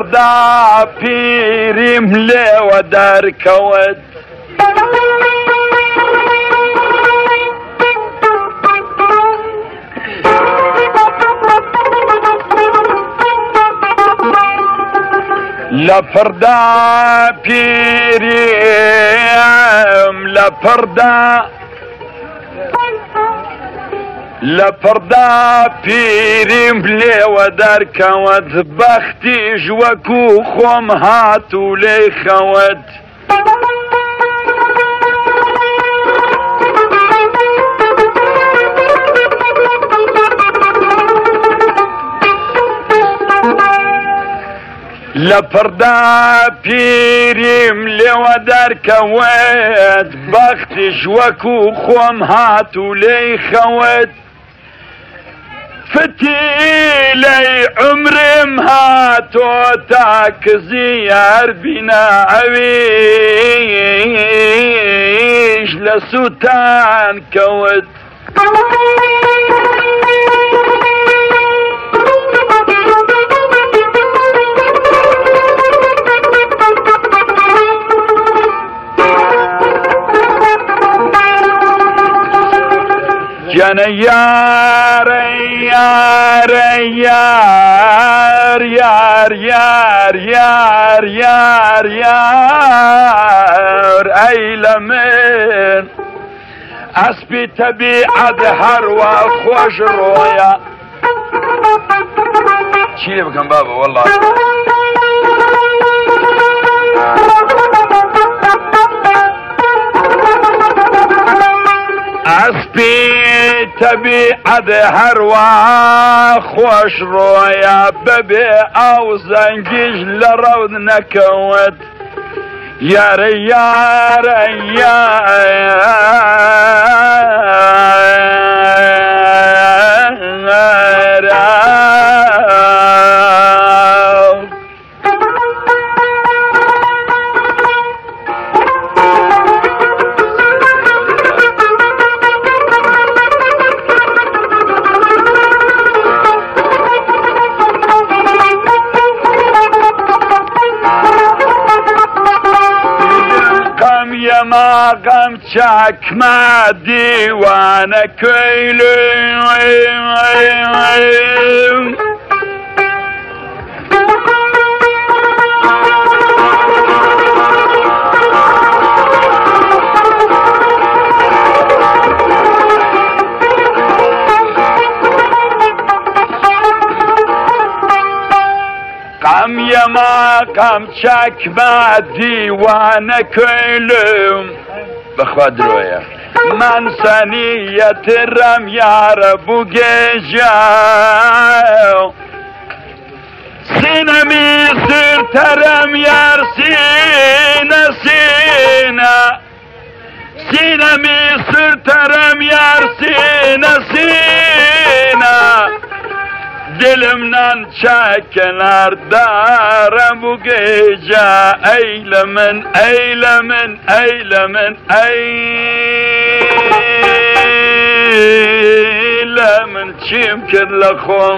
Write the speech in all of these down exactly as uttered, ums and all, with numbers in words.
فردا پیریم لێوە دەرکەوت لە فردا پیریم لە فردا لە فردا پیریم لێوە دەرکەوت بەختیش وەکو خۆم هات و لێی خەوت لە فردا پیریم لێوە دەرکەوت بەختیش وەکو خۆم هات و لێی خەوت فتیلەی عمرم هاتۆ تاکزی یار بینە ئەویش لە سووتان کەوت جانە یارە یارە یار یار یار یار یار یار ئەی لە من ئەسپی تەبیعەت هەروە خۆش ڕۆیە چی لێ بکەم بابە وەڵڵا ئەسپی تەبیعەت هەروە خۆش ڕۆیە بەبێ ئاو زەنگیش لە ڕەود نەکەوت یارە یارە یارە ما غم چکمە دیوانە کوێلێ قەم یەما قەم چەکمە دیوانە کوێلم بەخوا درۆیە من سەنیەترم یارە بوو گێژە سینەمی سرتەرم یار سینە سینە سینەمی سرتەرم یار سینە سینە دلم نان چاکنار دارم و گیجا ای لمن ای لمن ای لمن ای لمن چیم کرد لخوام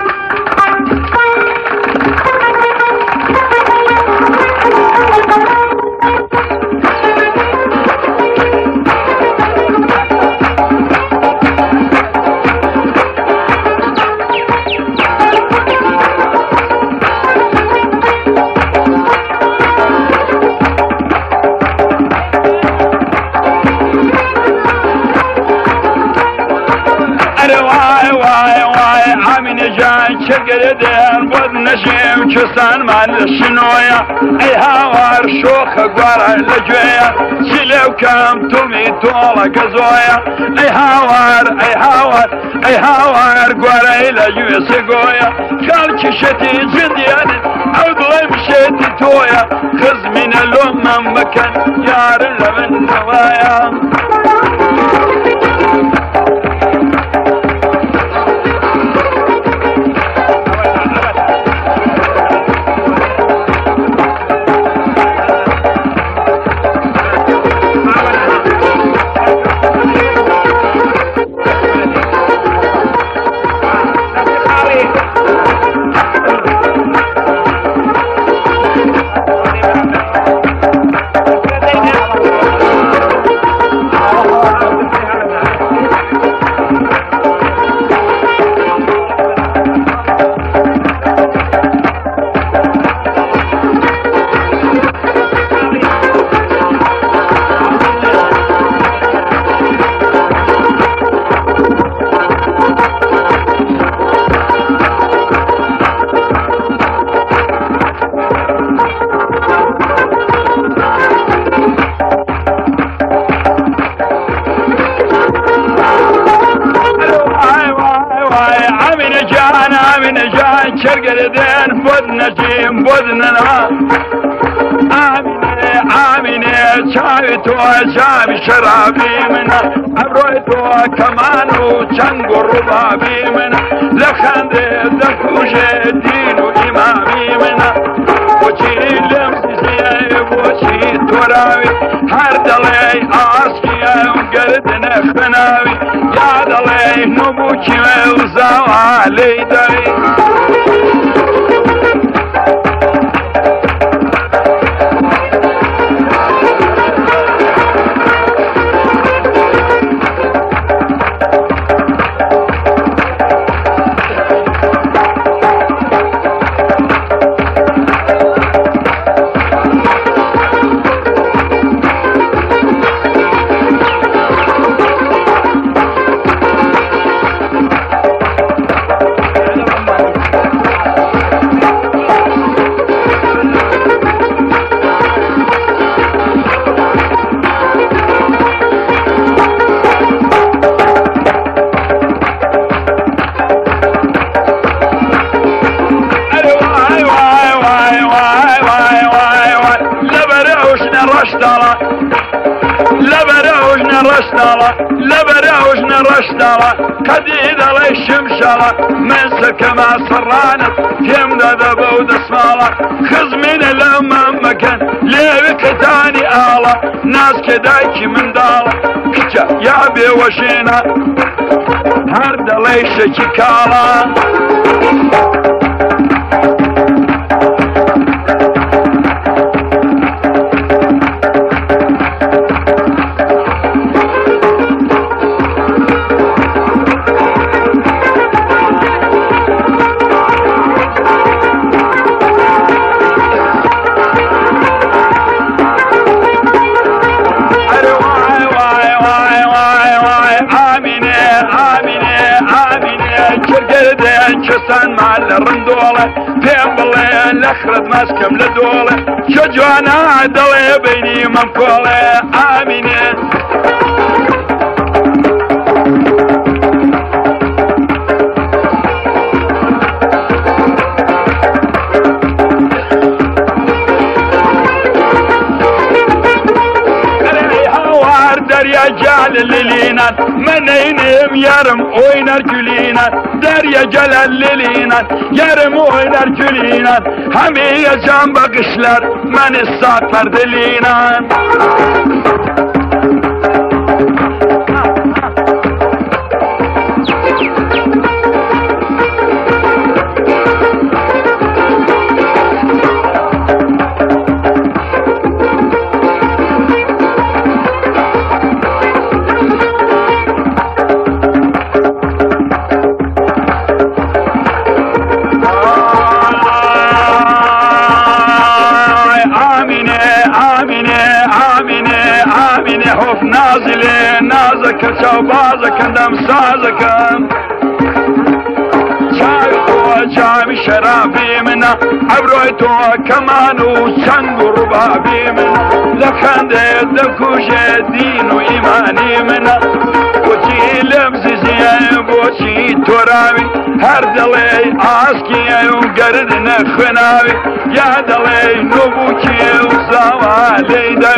چگردن بود نشیم چستان من شنویا ای هاوار شوخ گوارا لجویا چلیو کم تومی تولا گزویا ای هاوار ای هاوار ای هاوار گوارا لجویا سگویا خال کشتی جندیان او دلای مشتی تویا خز من لومم مکن یار لمن نوایا نجای چرگردن بود نجیم بود ننا آمینه آمینه چاوی تو چاوی شرابی منا ابروی تو کمان و چنگ و ربابی منا لخنده دکوشه دین و امامی منا بوچی لمسیه بوچی توراوی هر دلی آسکیه و گردن خناوی یا دلی نبوچی و زوالی داری لبروجنا رشدالا قديد علي الشمشالا من سكما سرانت كم ذا بود اسمالا خذ من الامام مكان ليبك تاني آلا ناس كدايك من دالا كتا يا بي وشينا هرد علي شكالا كسان مع الرندولة بين بالله الاخرد ماسكم لدولة شجوانا عدلي بيني منفولة آمينة دريا جال الليلينا منينم يرم وينر جلينا دريا جال الليلينا يرم وينر جلينا همي جنب بقشلر من الساتر دلينا نازلين نازك شوبازك اندم سازك شايفو جامي شرابي منا عبرويتو كمان وشنگ ربابي منا لخنده دكوشة دين وإيماني منا بوشي لمزي زي بوشي توراوي هر دلي آسكي وقرد نخناوي يا دلي نبوكي وزوالي